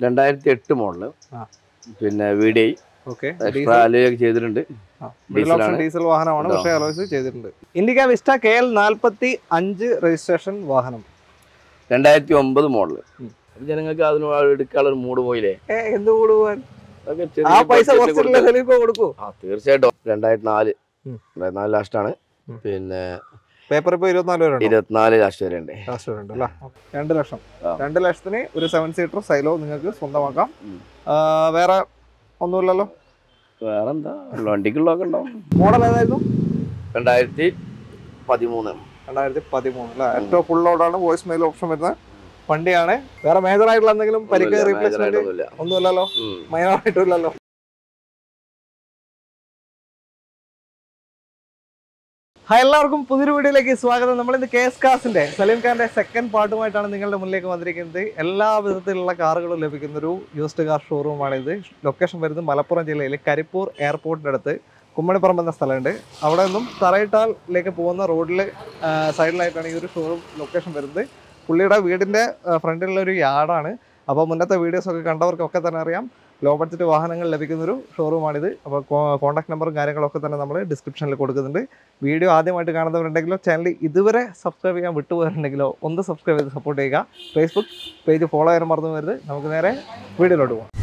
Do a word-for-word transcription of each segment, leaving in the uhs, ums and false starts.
രണ്ടായിരത്തി എട്ട് മോഡല് പിന്നെ വി ഡി ഐ എക്സ്ട്രാ അലോയൊക്കെ ചെയ്തിട്ടുണ്ട്. ഡീസൽ വാഹനമാണ്, പക്ഷേ അലോയ്സ് ചെയ്തിട്ടുണ്ട്. ഇൻഡിക്ക വിസ്റ്റ കെ എൽ നാൽപ്പത്തി അഞ്ച് രജിസ്ട്രേഷൻ വാഹനം രണ്ടായിരത്തി ഒമ്പത് മോഡല്. ജനങ്ങൾക്ക് അതിന് എടുക്കാനുള്ള മൂഡ് പോയില്ലേ? എന്ത് മൂഡ് പോവാൻ? ആ പൈസ കൊടുക്കൂ. തീർച്ചയായിട്ടും. രണ്ടായിരത്തി നാല് രണ്ടായിരത്തി നാല് ലാസ്റ്റാണ്. പിന്നെ പേപ്പർ ഇപ്പോൾ ഇരുപത്തിനാല് വരെ ഇരുപത്തിനാല് ലാസ്റ്റ് വരെ ഉണ്ട്. ലാസ്റ്റ് വരെ ഉണ്ട് അല്ലേ? രണ്ട് ലക്ഷം രണ്ട് ലക്ഷത്തിന് ഒരു സെവൻ സീറ്റർ സൈലോ നിങ്ങൾക്ക് സ്വന്തമാക്കാം. വേറെ ഒന്നുമില്ലല്ലോ? വേറെ എന്താ വണ്ടിക്കുള്ളതൊക്കെ ഉണ്ടാവും. മോഡൽ ഏതായിരുന്നു? രണ്ടായിരത്തി പതിമൂന്ന് രണ്ടായിരത്തി പതിമൂന്ന് അല്ലേ? ഏറ്റവും ഫുൾ ലോഡാണ്, വോയിസ് മെയിൽ ഓപ്ഷൻ വരുന്ന വണ്ടിയാണ്. വേറെ മേജർ ആയിട്ടുള്ള എന്തെങ്കിലും പരിക്ക് റീപ്ലേസ്മെന്റ് ഒന്നുമില്ലല്ലോ? മൈനർ ആയിട്ടും ഇല്ലല്ലോ? ഹായ്, എല്ലാവർക്കും പുതിയൊരു വീഡിയോയിലേക്ക് സ്വാഗതം. നമ്മളിന്ന് കെ എസ് കാസിന്റെ സലീം ഖാന്റെ സെക്കൻഡ് പാർട്ടുമായിട്ടാണ് നിങ്ങളുടെ മുന്നിലേക്ക് വന്നിരിക്കുന്നത്. എല്ലാ വിധത്തിലുള്ള കാറുകളും ലഭിക്കുന്ന ഒരു യൂസ്ഡ് കാർ ഷോറൂമാണ് ഇത്. ലൊക്കേഷൻ വരുന്നത് മലപ്പുറം ജില്ലയിൽ കരിപ്പൂർ എയർപോർട്ടിൻ്റെ അടുത്ത് കുമ്മണിപ്പറമ്പ് എന്ന സ്ഥലമുണ്ട്. അവിടെ നിന്നും തറയിട്ടാലിലേക്ക് പോകുന്ന റോഡിൽ സൈഡിലായിട്ടാണ് ഈ ഒരു ഷോറൂം ലൊക്കേഷൻ വരുന്നത്. പുള്ളിയുടെ വീടിൻ്റെ ഫ്രണ്ടിലുള്ള ഒരു യാർഡാണ്. അപ്പോൾ മുന്നത്തെ വീഡിയോസൊക്കെ കണ്ടവർക്കൊക്കെ തന്നെ അറിയാം, ലോ ബഡ്ജറ്റ് വാഹനങ്ങൾ ലഭിക്കുന്നൊരു ഷോറൂമാണിത്. അപ്പോൾ കോൺടാക്ട് നമ്പറും കാര്യങ്ങളൊക്കെ തന്നെ നമ്മൾ ഡിസ്ക്രിപ്ഷനിൽ കൊടുക്കുന്നുണ്ട്. വീഡിയോ ആദ്യമായിട്ട് കാണുന്നവരുണ്ടെങ്കിലോ ചാനൽ ഇതുവരെ സബ്സ്ക്രൈബ് ചെയ്യാൻ വിട്ടുപോയിട്ടുണ്ടെങ്കിലോ ഒന്ന് സബ്സ്ക്രൈബ് ചെയ്ത് സപ്പോർട്ട് ചെയ്യുക. ഫേസ്ബുക്ക് പേജ് ഫോളോ ചെയ്യാൻ മറന്നു വരുന്നത്. നമുക്ക് നേരെ വീഡിയോയിലോട്ട് പോകാം.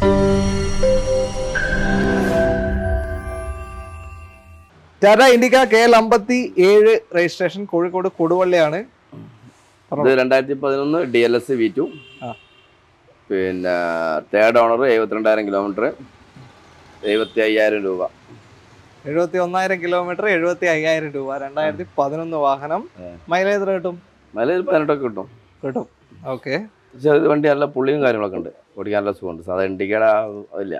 ടാറ്റ ഇൻഡിക്ക കെ എൽ അമ്പത്തി ഏഴ് രജിസ്ട്രേഷൻ, കോഴിക്കോട് കൊടുവള്ളിയാണ്. രണ്ടായിരത്തി പതിനൊന്ന് D L S V two, പിന്നെ തേർഡ് ഓണർ, എഴുപത്തിരണ്ടായിരം കിലോമീറ്റർ, എഴുപത്തി അയ്യായിരം രൂപ. എഴുപത്തി ഒന്നായിരം കിലോമീറ്റർ, എഴുപത്തി അയ്യായിരം രൂപ. രണ്ടായിരത്തി പതിനൊന്ന് വാഹനം. മൈലേജ് എത്ര കിട്ടും? മൈലേജ് പതിനെട്ടൊക്കെ കിട്ടും. കിട്ടും. ഓക്കെ. ചെറിയ വണ്ടി നല്ല പുള്ളിയും കാര്യങ്ങളൊക്കെ ഉണ്ട്, ഓടിക്കാൻ നല്ല സുഖമുണ്ട്. സാധാ ഇൻഡിക്കയുടെ ഇല്ല,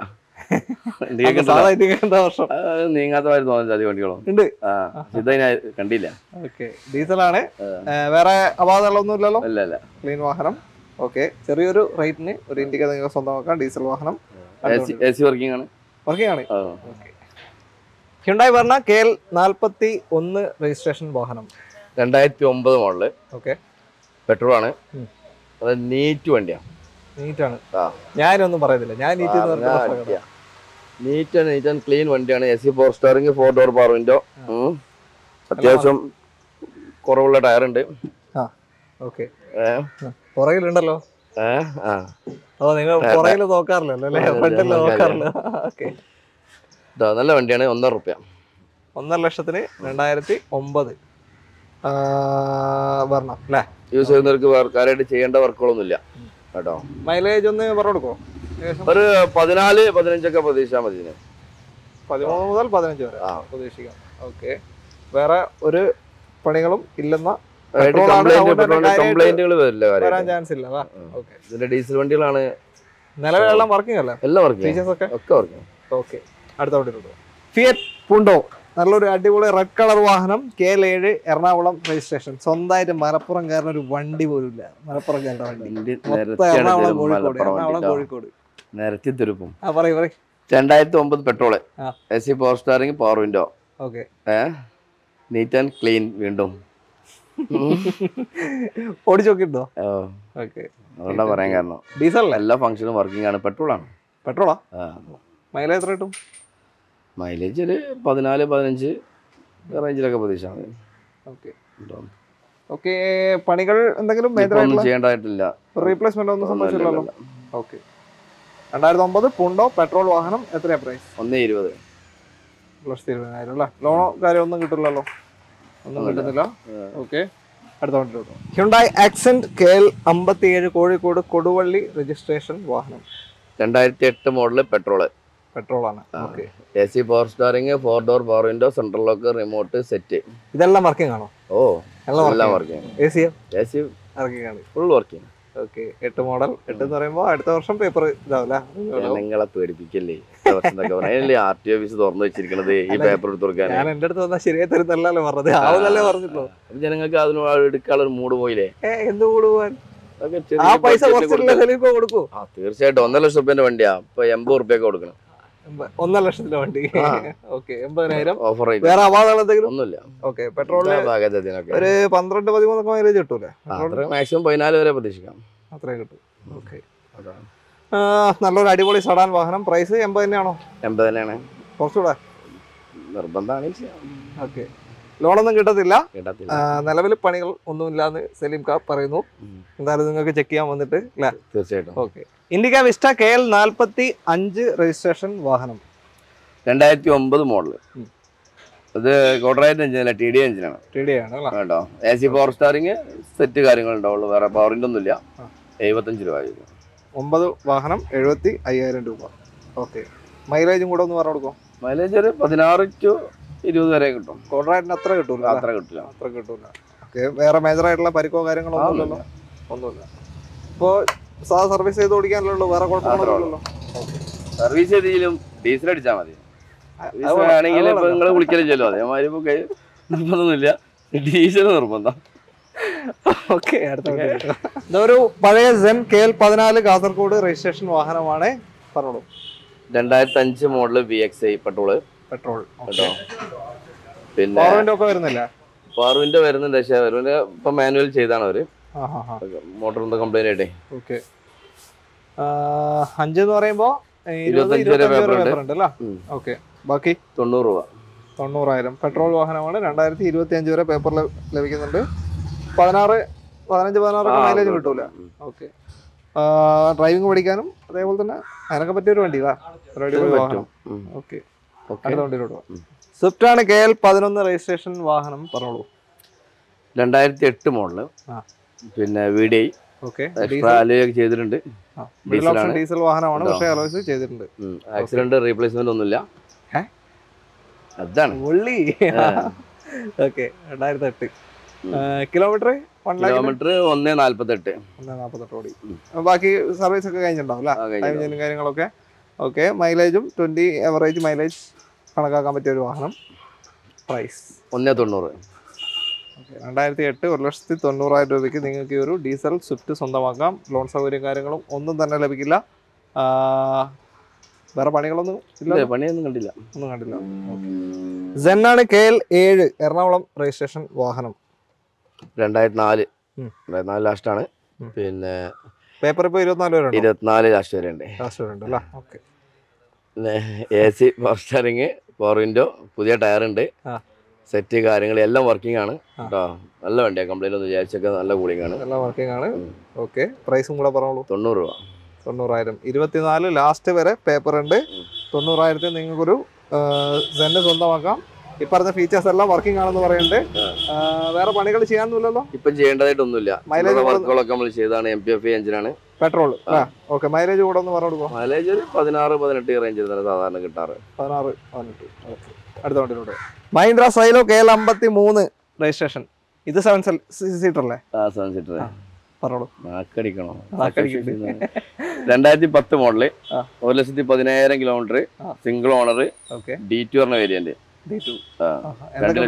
നീങ്ങാത്ത മാതിരി തോന്നുന്നില്ല അധികം വണ്ടികളും ഉണ്ട്. ഇത് കണ്ടില്ല. ഓക്കെ, ഡീസലാണ്. വേറെ അപാകതകളൊന്നും ഇല്ലല്ലോ? ഇല്ല ഇല്ല, ക്ലീൻ വാഹനം. ഓക്കെ, ചെറിയൊരു റേറ്റിന് ഒരു ഇൻഡിക്ക നിങ്ങൾക്ക് സ്വന്തമാക്കാം. ഡീസൽ വാഹനം, എ സി വർക്കിംഗ് ആണ്. വർക്കിംഗ് ആണ്. ഹ്യുണ്ടായി വെർണ കെ എൽ നാൽപ്പത്തി ഒന്ന് രജിസ്ട്രേഷൻ വാഹനം, രണ്ടായിരത്തി ഒമ്പത് മോഡല്. ഓക്കെ, പെട്രോൾ ആണ്. അത് നീറ്റ് വണ്ടിയാണ്. നീറ്റാണ്. ഞാനൊന്നും പറയുന്നില്ല, ഞാൻ neat neat neat and clean വണ്ടിയാണ്. A C four steering, four door power window, അത്യാവശ്യം കുറവുള്ള ടയർ ഉണ്ട്. ഓക്കെ, പുറകിലുണ്ടല്ലോ. ഓ, നിങ്ങൾ പുറകിൽ നോക്കാറില്ലല്ലോ അല്ലേ? ഫ്രണ്ടിൽ നോക്കാറില്ല. ഓക്കെ, നല്ല വണ്ടിയാണ്. ഒന്നര റുപ്യ ഒന്നര ലക്ഷത്തിന് രണ്ടായിരത്തി ഒമ്പത് വരണം അല്ലേ? യൂസ് ചെയ്യുന്നവർക്ക് കാര്യമായിട്ട് ചെയ്യേണ്ട വർക്കുകളൊന്നും ഇല്ല കേട്ടോ. മൈലേജ് ഒന്ന് പറഞ്ഞു കൊടുക്കോ? ഒരു പതിനാല് പതിനഞ്ചൊക്കെ പ്രതീക്ഷിച്ചാൽ മതി. പതിമൂന്ന് മുതൽ പതിനഞ്ച് വരെ പ്രതീക്ഷിക്കാം. ഓക്കെ, വേറെ ഒരു പണികളും ഇല്ലെന്ന കംപ്ലൈന്റുകൾ വരാൻ ചാൻസ് ഇല്ല. ഇതിന്റെ ഡീസൽ വണ്ടികളാണ്. നിലവിലെല്ലാം വർക്കിംഗ് അല്ലേ? എല്ലാം വർക്കിംഗ്. ഒക്കെ വർക്കിംഗ്. ഓക്കെ, അടുത്ത വണ്ടി ഫിയറ്റ് പൂണ്ടോ, നല്ലൊരു അടിപൊളി റെഡ് കളർ വാഹനം. കെ എൽ ഏഴ് എറണാകുളം രജിസ്ട്രേഷൻ. സ്വന്തമായിട്ട് മലപ്പുറംകാരൻ ഒരു വണ്ടി പോലും ഇല്ല. മലപ്പുറംകാരുടെ വണ്ടി എറണാകുളം കോഴിക്കോട്. എറണാകുളം കോഴിക്കോട് നിരത്തി തിരുപ്പും. ആ, പറയൂ പറയൂ. രണ്ടായിരത്തി ഒമ്പത് petrol, A C power steering, power window. Okay, neat and clean. വീണ്ടും ഓടിച്ചു നോക്കിട്ടോ? ഓക്കെ, അതുകൊണ്ടാ പറയാൻ കാരണം. ഡീസൽ എല്ലാ ഫംഗ്ഷനും വർക്കിംഗ് ആണ്. പെട്രോൾ ആണ്. പെട്രോളാ? മൈലേജ് എത്ര കിട്ടും? മൈലേജ് ഒരു പതിനാല് പതിനഞ്ച് റേഞ്ചിലൊക്കെ പ്രതീക്ഷ. ഓക്കെ ഓക്കെ, പണികൾ എന്തെങ്കിലും ചെയ്യേണ്ടതായിട്ടില്ല, റീപ്ലേസ്മെന്റ് ഒന്നും സംഭവിച്ചില്ലല്ലോ? ഓക്കെ, രണ്ടായിരത്തി ഒമ്പത് പൂണ്ടോ പെട്രോൾ വാഹനം. എത്രയാ പ്രൈസ്? ഒന്ന് ഇരുപത്. ലക്ഷത്തി ഇരുപതിനായിരം അല്ലേ? ലോണോ കാര്യം ഒന്നും കിട്ടില്ലല്ലോ? ഒന്നും കിട്ടുന്നില്ല. ഓക്കെ, അടുത്ത വണ്ടി. ഹ്യുണ്ടായി ആക്സെന്റ് കെ എൽ അമ്പത്തി ഏഴ്, കോഴിക്കോട് കൊടുവള്ളി രജിസ്ട്രേഷൻ വാഹനം. രണ്ടായിരത്തി എട്ട് മോഡല്, പെട്രോള്. പെട്രോൾ ആണ്. Okay, A C power steering, four door power window, central lock, remote set. ഇതെല്ലാം വർക്കിംഗ് ആണോ? ഓ, എല്ലാം working. A C A C working ആണ്, ഫുൾ വർക്കിംഗ്. ഓക്കെ, എട്ട് മോഡൽ. എട്ട് എന്ന് പറയുമ്പോൾ അടുത്ത വർഷം പേപ്പർ ഇതാവില്ല. നിങ്ങളെ പേടിപ്പിക്കല്ലേ? ആർ ടി ഓഫീസ് തുറന്നു വെച്ചിരിക്കണത് ഈ പേപ്പർ എടുത്ത് കൊടുക്കാൻ. ഞാൻ എന്റെ അടുത്ത് വന്നാൽ ശരിയായി തരുന്നല്ലേ പറഞ്ഞത്? ആവുന്നല്ലേ പറഞ്ഞിട്ടുള്ളൂ. ജനങ്ങൾക്ക് അതിന് എടുക്കാനുള്ള ഒരു മൂഡ് പോയില്ലേ? എന്ത് മൂഡ് പോവാൻ? ആ പൈസ കൊടുക്കൂ. ആ, തീർച്ചയായിട്ടും. ഒന്നര ലക്ഷം റുപ്യന്റെ വണ്ടിയാ, ഇപ്പൊ എൺപത് റുപ്യൊക്കെ കൊടുക്കണം. ഒന്നര ലക്ഷത്തിന്റെ വണ്ടി. ഓക്കെ, എൺപതിനായിരം. ഓഫർ. വേറെ അപാകതകൾ എന്തെങ്കിലും? ഒന്നുമില്ല. ഓക്കെ, പെട്രോളിന് ഒരു പന്ത്രണ്ട് പതിമൂന്നൊക്കെ മൈലേജ് കിട്ടൂലേ? മാക്സിമം പതിനാല് വരെ പ്രതീക്ഷിക്കാം. അത്രയും കിട്ടും. ഓക്കെ, നല്ലൊരു അടിപൊളി സഡാൻ വാഹനം. പ്രൈസ് എൺപത് തന്നെയാണോ? എൺപത് തന്നെയാണ്. കുറച്ചുകൂടെ നിർബന്ധമാണ്. ഓക്കെ. ലോണൊന്നും കിട്ടത്തില്ല. കിട്ടത്തില്ല. നിലവിൽ പണികൾ ഒന്നുമില്ലാന്ന് സലീം കാ പറയുന്നു. എന്തായാലും നിങ്ങൾക്ക് ചെക്ക് ചെയ്യാൻ വന്നിട്ട് അല്ലേ? തീർച്ചയായിട്ടും. Okay. Indica Vista K L നാൽപ്പത്തി അഞ്ച് രജിസ്ട്രേഷൻ വാഹനം. രണ്ടായിരത്തി ഒമ്പത് മോഡല്. അത് കോട്ടറായിട്ട് എഞ്ചിനല്ല, ടി ഡി എഞ്ചിനാണ്. ടി ഡി ആണ് കേട്ടോ. A C power steering set കാര്യങ്ങളുണ്ടാവുള്ളൂ, വേറെ പവറിൻ്റെ ഒന്നുമില്ല. എഴുപത്തഞ്ച് രൂപ. ഒമ്പത് വാഹനം എഴുപത്തി അയ്യായിരം രൂപ. ഓക്കെ. മൈലേജും കൂടെ ഒന്ന് പറഞ്ഞു കൊടുക്കും. മൈലേജ് ഒരു പതിനാറ് ടു ഇരുപത് വരെ കിട്ടും. കോട്ടറായിട്ടിന് അത്ര കിട്ടൂല. അത്ര കിട്ടില്ല. അത്ര കിട്ടൂല. ഓക്കെ. വേറെ മേജറായിട്ടുള്ള പരിക്കോ കാര്യങ്ങളോ ഒന്നുമില്ലല്ലോ? ഒന്നുമില്ല. ഇപ്പോൾ സാധാ സർവീസ് ചെയ്ത് ഓടിക്കാനല്ലോ, വേറെ കുഴപ്പമൊന്നുമില്ലല്ലോ? സർവീസ് ചെയ്തെങ്കിലും ഡീസൽ അടിച്ചാൽ മതി. ആണെങ്കിൽ ഇപ്പൊ നിങ്ങൾ വിളിക്കലില്ലല്ലോ, അതേമാതിരി ഇപ്പൊ നിർബന്ധമൊന്നുമില്ല, ഡീസൽ നിർബന്ധം. ഓക്കെ. അടുത്ത ഒരു പഴയ സെൻ കെ എൽ പതിനാല് കാസർഗോഡ് രജിസ്ട്രേഷൻ വാഹനമാണ്. പറഞ്ഞോളൂ. രണ്ടായിരത്തി അഞ്ച് model V X I petrol. Petrol. കേട്ടോ. പിന്നെ പവറിന്റെ ഒക്കെ വരുന്നില്ല? പവറിന്റെ വരുന്നുണ്ട്, പക്ഷേ അവരുടെ ഇപ്പൊ മാനുവൽ ചെയ്താണ് അവര്. മോട്ടോർ എന്താ കംപ്ലൈന്റ് ആയിട്ടേ. ഓക്കെ. അഞ്ചെന്ന് പറയുമ്പോ ഇരുപത്തഞ്ച് വരെ പേപ്പർ ഉണ്ട്. ഓക്കെ. ബാക്കി തൊണ്ണൂറ് രൂപ. തൊണ്ണൂറായിരം. പെട്രോൾ വാഹനമാണ്. രണ്ടായിരത്തി ഇരുപത്തി അഞ്ച് വരെ പേപ്പർ ലഭിക്കുന്നുണ്ട്. പതിനാറ് പതിനഞ്ച് പതിനാറൊക്കെ മൈലേജ് കിട്ടൂല. ഓക്കെ. ഡ്രൈവിംഗ് പഠിക്കാനും അതേപോലെ തന്നെ അതിനൊക്കെ പറ്റിയൊരു വണ്ടി. ഓക്കെ. അടുത്ത വണ്ടിയിലോട്ട്. സ്വിഫ്റ്റ് ആണ് കെ എൽ പതിനൊന്ന് രജിസ്ട്രേഷൻ വാഹനം. പറഞ്ഞോളൂ. രണ്ടായിരത്തി എട്ട് മോഡല്. പിന്നെ വി ഡി ഐ. ഓക്കെ. ചെയ്തിട്ടുണ്ട്. ഡീസൽ വാഹനമാണ്, പക്ഷേ അലോയ്സ് ചെയ്തിട്ടുണ്ട്. ആക്സിഡന്റ് റീപ്ലേസ്മെന്റ് ഒന്നുമില്ല. അതാണ് ഉള്ളി. ഓക്കെ. രണ്ടായിരത്തി എട്ട്. കിലോമീറ്റർ കിലോമീറ്റർ ഒന്നേ നാല്പത്തെട്ട്. ഒന്നേ നാല്പത്തെട്ട് ഓടി. ബാക്കി സർവീസ് ഒക്കെ കഴിഞ്ഞിട്ടുണ്ടാവും കാര്യങ്ങളൊക്കെ. ഓക്കെ. മൈലേജും ട്വന്റി എവറേജ് മൈലേജ് കണക്കാക്കാൻ പറ്റിയ ഒരു വാഹനം. പ്രൈസ് ഒന്നേ തൊണ്ണൂറ്. രണ്ടായിരത്തി എട്ട് ഒരു ലക്ഷത്തി തൊണ്ണൂറായിരം രൂപയ്ക്ക് നിങ്ങൾക്ക് ഈ ഒരു ഡീസൽ സ്വിഫ്റ്റ് സ്വന്തമാക്കാം. ലോൺ സൗകര്യം കാര്യങ്ങളും ഒന്നും തന്നെ ലഭിക്കില്ല. വേറെ പണികളൊന്നും ഇല്ല. പണിയൊന്നും കണ്ടില്ല. ഒന്നും കണ്ടില്ല. സെന്നാണ് കെ എൽ ഏഴ് എറണാകുളം രജിസ്ട്രേഷൻ വാഹനം. രണ്ടായിരത്തി നാല് രണ്ടായിരത്തി നാല് ലാസ്റ്റാണ്. പിന്നെ പേപ്പർ ഇപ്പോൾ ഇരുപത്തിനാല് വരെ ഇരുപത്തിനാല് ലാസ്റ്റ് വരെ ഉണ്ട്. ലാസ്റ്റ് വരെ ഉണ്ട് അല്ലേ? ഓക്കെ. പിന്നെ A C power steering, power window, പുതിയ ടയർ ഉണ്ട്, സെറ്റ് കാര്യങ്ങൾ എല്ലാം വർക്കിംഗ് ആണ് കേട്ടോ. നല്ല വണ്ടിയാണ്, കംപ്ലൈന്റ് ഒന്നും വിചാരിച്ചൊക്കെ നല്ല കൂളിംഗ് ആണ്, എല്ലാം വർക്കിംഗ് ആണ്. ഓക്കെ. പ്രൈസും കൂടെ പറഞ്ഞോളൂ. തൊണ്ണൂറ് രൂപ. തൊണ്ണൂറായിരം. ഇരുപത്തിനാല് ലാസ്റ്റ് വരെ പേപ്പർ ഉണ്ട്. തൊണ്ണൂറായിരത്തിൽ നിങ്ങൾക്കൊരു സെന്റ് സ്വന്തമാക്കാം. ഈ പറഞ്ഞ ഫീച്ചേഴ്സ് എല്ലാം വർക്കിംഗ് ആണെന്ന് പറയുന്നുണ്ട്. വേറെ പണികൾ ചെയ്യാനൊന്നുമില്ലല്ലോ? ഇപ്പം ചെയ്യേണ്ടതായിട്ടൊന്നുമില്ല. മൈലേജ് വർക്കുകളൊക്കെ നമ്മൾ ചെയ്താണ്. എം പി എഫ് എഞ്ചിനാണ്. പെട്രോൾ. ഓക്കെ. മൈലേജ് കൂടെ ഒന്ന് പറഞ്ഞു കൊടുക്കും. മൈലേജ് ഒരു പതിനാറ് പതിനെട്ട് റേഞ്ചിൽ തന്നെ സാധാരണ കിട്ടാറ്. പതിനാറ് പതിനെട്ട്. ഓക്കെ. അടുത്ത വണ്ടിയിലൂടെ മഹീന്ദ്ര സൈലോ കെ എൽ അമ്പത്തി മൂന്ന് രജിസ്ട്രേഷൻ. ഇത് സെവൻ സീറ്റർ അല്ലേ? ആ സെവൻ സീറ്റർ. പറഞ്ഞോളൂ. നാക്കടിക്കണോ? രണ്ടായിരത്തി പത്ത് മോഡല്, ഒരു ലക്ഷത്തി പതിനായിരം kilometre, single owner, D to പറഞ്ഞ വേരിയന്റ്. രണ്ട്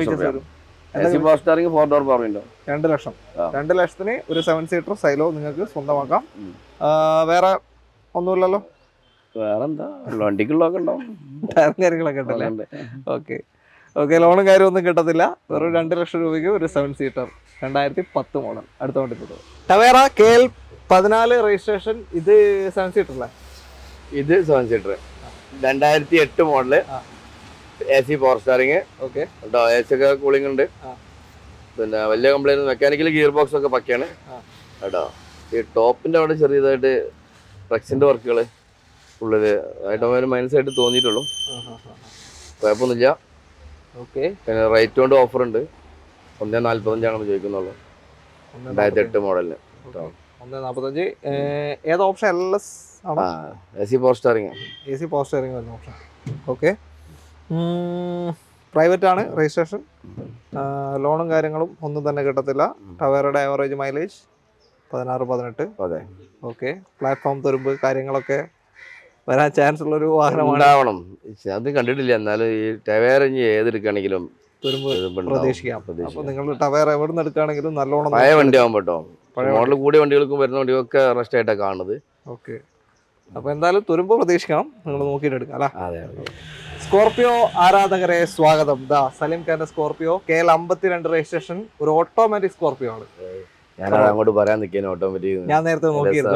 ലക്ഷം. രണ്ട് ലക്ഷത്തിന് ഒരു സെവൻ സീറ്റർ സൈലോ നിങ്ങൾക്ക് സ്വന്തമാക്കാം. വേറെ ഒന്നുമില്ലല്ലോ? വേറെന്താ, വണ്ടിക്കുള്ളതൊക്കെ ഉണ്ടാവും, ടയറും കാര്യങ്ങളൊക്കെ ഉണ്ടല്ലേ? ഓക്കെ. ഓക്കെ. ലോണും കാര്യം ഒന്നും കിട്ടത്തില്ല. വെറും രണ്ട് ലക്ഷം രൂപയ്ക്ക് ഒരു സെവൻ സീറ്റർ രണ്ടായിരത്തി പത്ത് മോഡൽ. അടുത്ത വണ്ടി ടവേറ കെ എൽ പതിനാല് രജിസ്ട്രേഷൻ. ഇത് സെവൻ സീറ്റർ അല്ലേ? ഇത് സെവൻ സീറ്റർ. രണ്ടായിരത്തി എട്ട് model, A C power steering. Okay കേട്ടോ. എ സി ഒക്കെ കൂളിംഗ് ഉണ്ട്. പിന്നെ വലിയ കംപ്ലൈന്റ്, മെക്കാനിക്കൽ ഗിയർ ബോക്സ് ഒക്കെ പക്കയാണ് കേട്ടോ. ഈ ടോപ്പിന്റെ അവിടെ ചെറിയതായിട്ട് ഫ്ലെക്സിന്റെ വർക്കുകൾ ഉള്ളത് ആയിട്ട് മൈനസ് ആയിട്ട് തോന്നിയിട്ടുള്ളൂ. കുഴപ്പമൊന്നുമില്ല. ഓക്കെ. പിന്നെ റേറ്റ് കൊണ്ട് ഓഫർ ഉണ്ട്. ഒന്നേ നാല്പത്തഞ്ചാണ് ചോദിക്കുന്നുള്ളൂ. രണ്ടായിരത്തി എട്ട് മോഡലിന് ഒന്നേ നാൽപ്പത്തഞ്ച്. ഏത് ഓപ്ഷൻ? എൽ എസ് ആണോ? A C power steering. A C power steering വരുന്ന ഓപ്ഷൻ. ഓക്കെ. പ്രൈവറ്റ് ആണ് രജിസ്ട്രേഷൻ. ലോണും കാര്യങ്ങളും ഒന്നും തന്നെ കിട്ടത്തില്ല. ടവേറയുടെ ആവറേജ് മൈലേജ് പതിനാറ് പതിനെട്ട്. അതെ. ഓക്കെ. പ്ലാറ്റ്ഫോം തുരുമ്പ് കാര്യങ്ങളൊക്കെ വരാൻ ചാൻസ് ഉള്ളൊരു വാഹനമാണ്. അത് കണ്ടിട്ടില്ല. എന്നാലും ഈ ടവേറ ഏതെടുക്കുകയാണെങ്കിലും തുരുമ്പ് പ്രതീക്ഷിക്കാം. അപ്പോൾ നിങ്ങൾ ടവേറ എവിടെ നിന്ന് എടുക്കുകയാണെങ്കിലും നല്ലോണം പഴയ വണ്ടി ആകുമ്പോൾ കേട്ടോ. മോഡൽ കൂടിയ വണ്ടികൾക്കും വരുന്ന വണ്ടികളൊക്കെ റെസ്റ്റ് ആയിട്ടാണ് കാണുന്നത്. ഓക്കെ. അപ്പോൾ എന്തായാലും തുരുമ്പ് പ്രതീക്ഷിക്കണം. നിങ്ങൾ നോക്കിയിട്ട് എടുക്കാം അല്ലേ? അതെ. സ്കോർപിയോ ആരാധകരെ സ്വാഗതം. ദാ സലീം ഖാന്റെ സ്കോർപിയോ കെ എൽ അമ്പത്തിരണ്ട് രജിസ്ട്രേഷൻ. ഒരു ഓട്ടോമാറ്റിക് സ്കോർപിയോ ആണ്. ഞാൻ അങ്ങോട്ട് പറയാൻ നിൽക്കാൻ ഓട്ടോമാറ്റിക് ഞാൻ നേരത്തെ നോക്കിയിരുന്നു.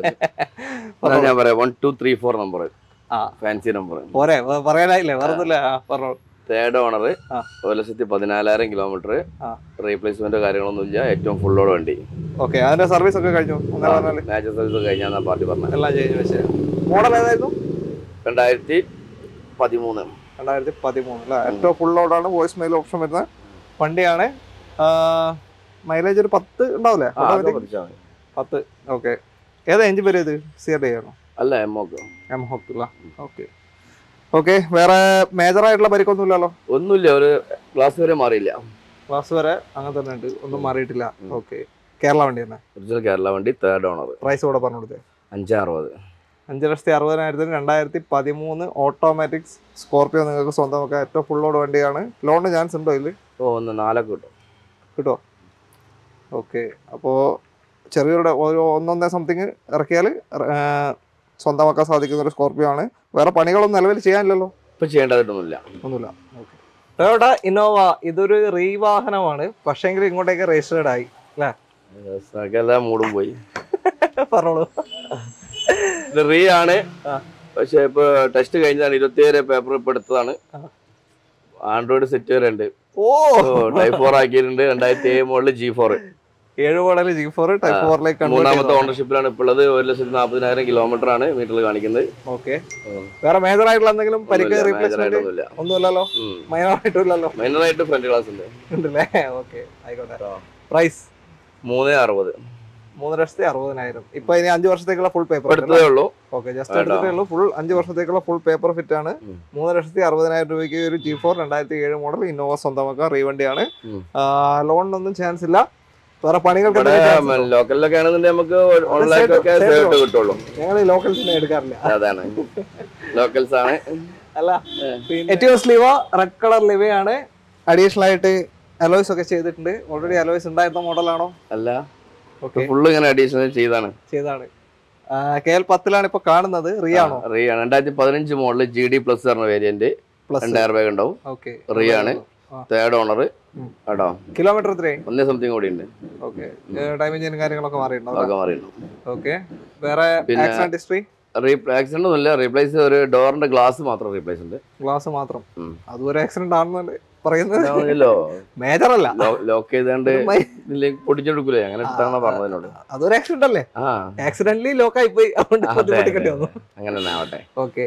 ഞാൻ പറയാം one two three four number fancy number പോരെ പറയാനായില്ലേ പറഞ്ഞില്ല. പറഞ്ഞോളൂ. തേർഡ് ഓണർ, ഒരു ലക്ഷത്തി പതിനാലായിരം കിലോമീറ്റർ, റീപ്ലേസ്മെന്റ് കാര്യങ്ങളൊന്നും ഇല്ല, ഏറ്റവും ഫുള്ളോട് വണ്ടി. ഓക്കെ, അതിന്റെ സർവീസ് ഒക്കെ കഴിഞ്ഞു? നാച്ചുറൽ സർവീസ് കഴിഞ്ഞാൽ പാർട്ടി പറഞ്ഞത്. എല്ലാം കഴിഞ്ഞു. മോഡൽ ഏതായിരുന്നു? രണ്ടായിരത്തി പതിമൂന്ന് രണ്ടായിരത്തി പതിമൂന്ന് അല്ലേ? ഏറ്റവും ഫുൾ ലോഡാണ്, വോയിസ് മെയിൽ ഓപ്ഷൻ വരുന്ന വണ്ടിയാണ്. മൈലേജ് ഒരു പത്ത് ഉണ്ടാവില്ലേ? പത്ത്. ഓക്കെ, ഏതാ എഞ്ചിൻ പേര്? ഇത് സി ആർ ഡി ആണോ? അല്ല, എം ഹോക്ക്. എം ഹോക്ക് അല്ല. Okay okay. വേറെ മേജർ ആയിട്ടുള്ള പരിക്കൊന്നും ഇല്ലല്ലോ? ഒന്നുമില്ല, ഒരു ക്ലാസ് വരെ മാറിയില്ല. ക്ലാസ് വരെ അങ്ങനെ തന്നെ ഉണ്ട്, ഒന്നും മാറിയിട്ടില്ല. ഓക്കെ, കേരള വണ്ടി തന്നെ? ഒറിജിനൽ കേരള വണ്ടി, തേർഡ് ഓണർ. പ്രൈസ് കൂടെ പറഞ്ഞു കൊടുത്തേ. അഞ്ച് അറുപത് അഞ്ച് ലക്ഷത്തി അറുപതിനായിരത്തിന് രണ്ടായിരത്തി പതിമൂന്ന് ഓട്ടോമാറ്റിക് സ്കോർപ്പിയോ നിങ്ങൾക്ക് സ്വന്തമാക്കാം. ഏറ്റവും ഫുൾ ലോഡ് വണ്ടിയാണ്. ലോണിന് ചാൻസ് ഉണ്ടോ ഇതിൽ? ഓ, ഒന്ന് നാലൊക്കെ കിട്ടും. കിട്ടുമോ? ഓക്കെ, അപ്പോൾ ചെറിയൊരു ഒരു ഒന്നൊന്നേ സംതിങ് ഇറക്കിയാൽ സ്വന്തമാക്കാൻ സാധിക്കുന്ന ഒരു സ്കോർപ്പിയോ ആണ്. വേറെ പണികളൊന്നും നിലവിൽ ചെയ്യാനില്ലല്ലോ? ഇപ്പം ചെയ്യേണ്ടതായിട്ടൊന്നുമില്ല. ഒന്നുമില്ല. ഓക്കെ. ടൊയോട്ട ഇന്നോവ ഇതൊരു റീ വാഹനമാണ്, പക്ഷേങ്കിൽ ഇങ്ങോട്ടേക്ക് രജിസ്റ്റേർഡ് ആയി അല്ലേ? മൂടും പോയി. പറഞ്ഞോളൂ. ഇത് റീ ആണ്, പക്ഷെ ഇപ്പൊ ടെസ്റ്റ് കഴിഞ്ഞാണ്. ഇരുപത്തിയേഴ് പേപ്പർ ഇപ്പൊ എടുത്തതാണ്. ആൻഡ്രോയിഡ് സെറ്റ് വരെ ഉണ്ട്. ഓ, ടൈപ്പ് ഫോർ ആക്കിയിട്ടുണ്ട്. രണ്ടായിരത്തി ഏഴ് മോഡല് ജി ഫോർ, ഏഴ് മോഡൽ ജി ഫോർ ടൈപ്പ് ഫോറിലേക്ക് മൂന്നാമത്തെ ഓണർഷിപ്പിലാണ് ഇപ്പോൾ ഉള്ളത്. ഒരു ലക്ഷത്തി നാൽപ്പതിനായിരം കിലോമീറ്റർ ആണ് മീറ്ററിൽ കാണിക്കുന്നത്. ഓക്കെ, വേറെ മേജർ ആയിട്ടുള്ള എന്തെങ്കിലും പരിക്ക് റീപ്ലേസ്മെന്റ് ഒന്നുമില്ലല്ലോ? മൈനർ ആയിട്ടും ഇല്ലല്ലോ? മൈനർ ആയിട്ട് ഫ്രണ്ട് ഗ്ലാസ് ഉണ്ട് ഉണ്ടല്ലേ? ഓക്കെ, ആയിക്കോട്ടെ. പ്രൈസ് മൂന്ന് അറുപത് മൂന്ന് ലക്ഷത്തി അറുപതിനായിരം. ഇപ്പൊ ഇനി അഞ്ചു വർഷത്തേക്കുള്ള ഫുൾ പേപ്പർ എടുത്തേ ഉള്ളൂ. ഓക്കെ, ജസ്റ്റ് എടുത്തിട്ടേ ഉള്ളൂ. ഫുൾ അഞ്ചു വർഷത്തേക്കുള്ള ഫുൾ പേപ്പർ ഫിറ്റ് ആണ്. മൂന്ന് ലക്ഷത്തി അറുപതിനായിരം രൂപയ്ക്ക് ഒരു ജി ഫോർ രണ്ടായിരത്തി ഏഴ് മോഡൽ ഇന്നോവ സ്വന്തമാക്കാം. റീവണ്ടിയാണ്. ലോണിനൊന്നും ചാൻസ് ഇല്ല. വേറെ പണികൾക്ക് ലോക്കലിലൊക്കെ ആണെന്നുണ്ടെങ്കിൽ നമുക്ക് കിട്ടുള്ളൂ. ഞങ്ങൾ ഈ ലോക്കൽസിനെ എടുക്കാറില്ല. അതാണ് ലോക്കൽസ് ആണ്. അല്ല, എറ്റിയോസ് ലിവ റെഡ് കളർ ലിവയാണ്. അഡീഷണൽ ആയിട്ട് അലോയ്സ് ഒക്കെ ചെയ്തിട്ടുണ്ട്. ഓൾറെഡി അലോയ്സ് ഉണ്ടായിരുന്ന മോഡലാണോ? അല്ല, ഫുള്ള് ഇങ്ങനെ അഡീഷണൽ ചെയ്താണ് ചെയ്താണ് കെ എൽ പത്തിലാണ് ഇപ്പൊ കാണുന്നത്. റിയാണോ? റിയാണ്. രണ്ടായിരത്തി പതിനഞ്ച് മോഡല് ജി ഡി പ്ലസ് പറഞ്ഞ വേരിയന്റ്, രണ്ടായിരം ബാഗ് ഉണ്ടാവും. റിയാണ്, തേർഡ് ഓണർ. കിലോമീറ്റർ എത്രയായി? ഒന്നേ സംതിങ് കൂടി ഉണ്ട്. ഓക്കെ, ഡാമേജും കാര്യങ്ങളൊക്കെ മാറിയിട്ടുണ്ടോ? മാറിയിട്ടുണ്ടോ? ഓക്കെ, വേറെ ആക്സിഡന്റ് ഹിസ്റ്ററി? ആക്സിഡന്റ് ഒന്നും ഇല്ല. റീപ്ലേസ് ഒരു ഡോറിന്റെ ഗ്ലാസ് മാത്രം റീപ്ലേസ് ഉണ്ട്. ഗ്ലാസ് മാത്രം? അതൊരു ആക്സിഡന്റ് ആണെന്നല്ലേ പറയുന്നത്? മേജർ അല്ല, ലോക്ക് ചെയ്താണ്ട് പൊട്ടിച്ചെടുക്കൂലേ, അങ്ങനെ പറഞ്ഞതിനോട്. അതൊരു ആക്സിഡന്റ് അല്ലേ? ആക്സിഡന്റലി ലോക്ക് ആയി പോയി, അങ്ങനെ ആവട്ടെ. ഓക്കെ,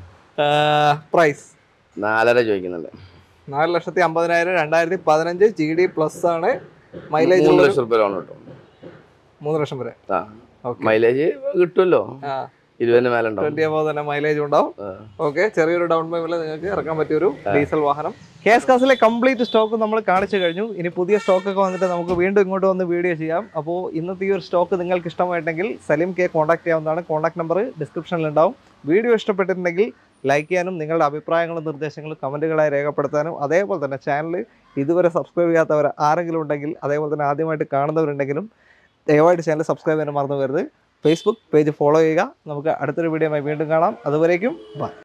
പ്രൈസ് നാലര ചോദിക്കുന്നുണ്ട്. നാല് ലക്ഷത്തി അമ്പതിനായിരം രണ്ടായിരത്തി പതിനഞ്ച് ജി ഡി പ്ലസ് ആണ്. മൈലേജ് മൂന്ന് ലക്ഷം രൂപ ലോൺ കിട്ടും. മൂന്ന് ലക്ഷം വരെ മൈലേജ് കിട്ടുമല്ലോ. ഇരുപതിന് മേലെ ട്വന്റി അബോ തന്നെ മൈലേജ് ഉണ്ടാവും. ഓക്കെ, ചെറിയൊരു ഡൗൺ പേയ്മെന്റിൽ നിങ്ങൾക്ക് ഇറക്കാൻ പറ്റിയ ഒരു ഡീസൽ വാഹനം. കേസ് കാസിലെ കംപ്ലീറ്റ് സ്റ്റോക്ക് നമ്മൾ കാണിച്ചു കഴിഞ്ഞു. ഇനി പുതിയ സ്റ്റോക്ക് ഒക്കെ വന്നിട്ട് നമുക്ക് വീണ്ടും ഇങ്ങോട്ട് വന്ന് വീഡിയോ ചെയ്യാം. അപ്പോൾ ഇന്നത്തെ ഈ ഒരു സ്റ്റോക്ക് നിങ്ങൾക്ക് ഇഷ്ടമായിട്ടുണ്ടെങ്കിൽ സലീം കെ കോൺടാക്ട് ചെയ്യാവുന്നതാണ്. കോൺടാക്ട് നമ്പർ ഡിസ്ക്രിപ്ഷനിൽ ഉണ്ടാവും. വീഡിയോ ഇഷ്ടപ്പെട്ടിട്ടുണ്ടെങ്കിൽ ലൈക്ക് ചെയ്യാനും നിങ്ങളുടെ അഭിപ്രായങ്ങളും നിർദ്ദേശങ്ങളും കമൻറ്റുകളായി രേഖപ്പെടുത്താനും, അതേപോലെ തന്നെ ചാനൽ ഇതുവരെ സബ്സ്ക്രൈബ് ചെയ്യാത്തവർ ആരെങ്കിലും ഉണ്ടെങ്കിൽ, അതേപോലെ തന്നെ ആദ്യമായിട്ട് കാണുന്നവരുണ്ടെങ്കിലും ദയവായിട്ട് ചാനൽ സബ്സ്ക്രൈബ് ചെയ്യാൻ മറന്നു വരുത്. ഫേസ്ബുക്ക് പേജ് ഫോളോ ചെയ്യുക. നമുക്ക് അടുത്തൊരു വീഡിയോയുമായി വീണ്ടും കാണാം. അതുവരേക്കും ബൈ.